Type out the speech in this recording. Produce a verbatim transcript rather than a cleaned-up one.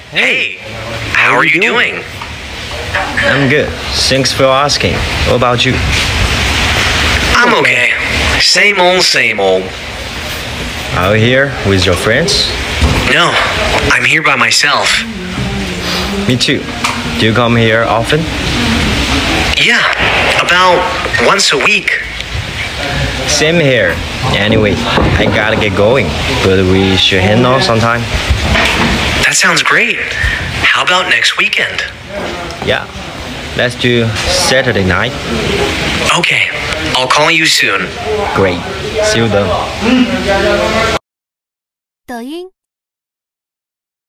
Hey, how are you doing? I'm good. Thanks for asking. What about you? I'm okay. Same old, same old. Are you here with your friends? No, I'm here by myself. Me too. Do you come here often? Yeah, about once a week. Same here. Anyway, I gotta get going, but we should hang out sometime. That sounds great. How about next weekend? Yeah, let's do Saturday night. Okay, I'll call you soon. Great. See you then. 抖音